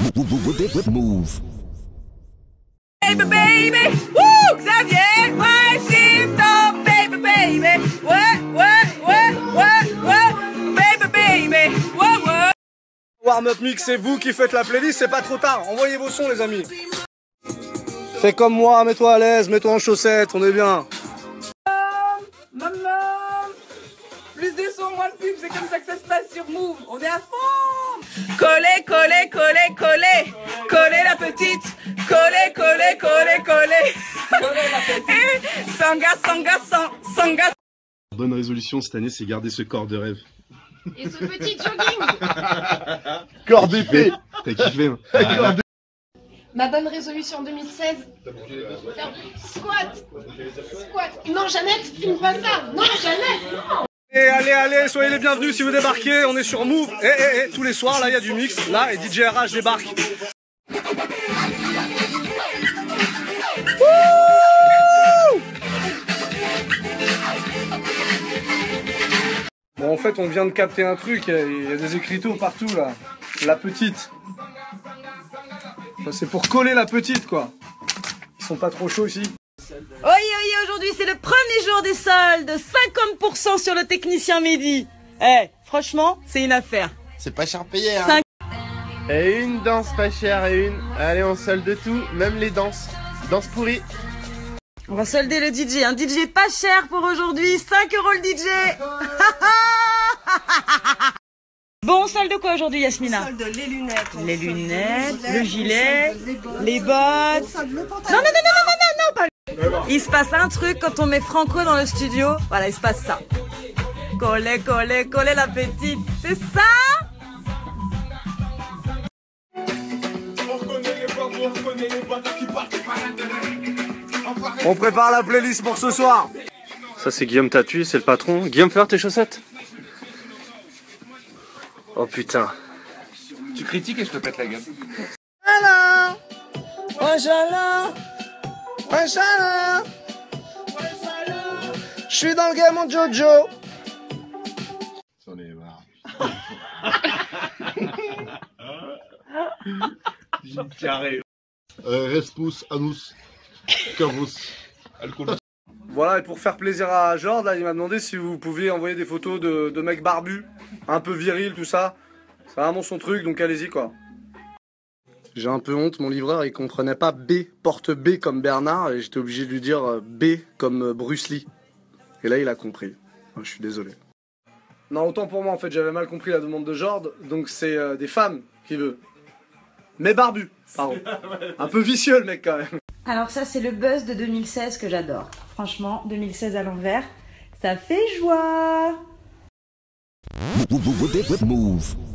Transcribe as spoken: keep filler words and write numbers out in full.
Move. Baby, baby, woo, Xavier, ouais, shit up, baby, baby, ouais, ouais, ouais, ouais, ouais, baby, baby, ouais, ouais. Warm-up mix, c'est vous qui faites la playlist, c'est pas trop tard, envoyez vos sons les amis. Fais comme moi, mets-toi à l'aise, mets-toi en chaussettes, on est bien. Maman, plus de son, moins de pub, c'est comme ça que ça se passe sur Move, on est à fond. Coller, coller, coller, coller, coller la petite, coller, coller, coller, coller. Coller la petite. Sanga, sanga, sang, sanga. Bonne résolution cette année, c'est garder ce corps de rêve. Et ce petit jogging. Corps d'épée. T'as kiffé hein. Ah. Ma bonne résolution deux mille seize. Squat. Squat. Non, Jeannette, filme pas ça. Non, Jeannette, non. Et allez, allez, soyez les bienvenus si vous débarquez, on est sur Move. Et, et, et, tous les soirs, là, il y a du mix, là, et D J R H débarque. Bon, en fait, on vient de capter un truc, il y a des écriteaux partout, là. La petite. C'est pour coller la petite, quoi. Ils sont pas trop chauds ici. Oui, oui, aujourd'hui c'est le premier jour des soldes, cinquante pour cent sur le technicien Mehdi. Eh, franchement, c'est une affaire. C'est pas cher payé, hein. Et une danse pas chère et une. Allez, on solde tout, même les danses. Danse pourrie. On va solder le D J, un D J pas cher pour aujourd'hui, cinq euros le D J. Bon, on solde quoi aujourd'hui, Yasmina? On solde les lunettes. Les lunettes, solde le gilet, les bottes. les bottes. On solde le pantalon. Non, non, non, non, non, non, non, pas il se passe un truc quand on met Franco dans le studio. Voilà, il se passe ça. Coller, coller, coller la petite. C'est ça? On prépare la playlist pour ce soir. Ça, c'est Guillaume Tatuy, c'est le patron. Guillaume, fais voir tes chaussettes. Oh putain. Tu critiques et je te pète la gueule. Voilà. Voilà. Voilà. Je suis dans le game en Jojo. J'en ai marre. J'ai carré. Euh, Respous, Anus, Cavus, Alcool. Voilà, et pour faire plaisir à Jord, là, il m'a demandé si vous pouviez envoyer des photos de, de mecs barbus, un peu viril, tout ça. C'est vraiment son truc, donc allez-y, quoi. J'ai un peu honte, mon livreur, il comprenait pas B, porte B comme Bernard, et j'étais obligé de lui dire B comme Bruce Lee. Et là, il a compris. Je suis désolé. Non, autant pour moi, en fait, j'avais mal compris la demande de Jord, donc c'est euh, des femmes qu'il veut. Mais barbu, pardon. Un peu vicieux, le mec, quand même. Alors ça, c'est le buzz de deux mille seize que j'adore. Franchement, deux mille seize à l'envers, ça fait joie. Move.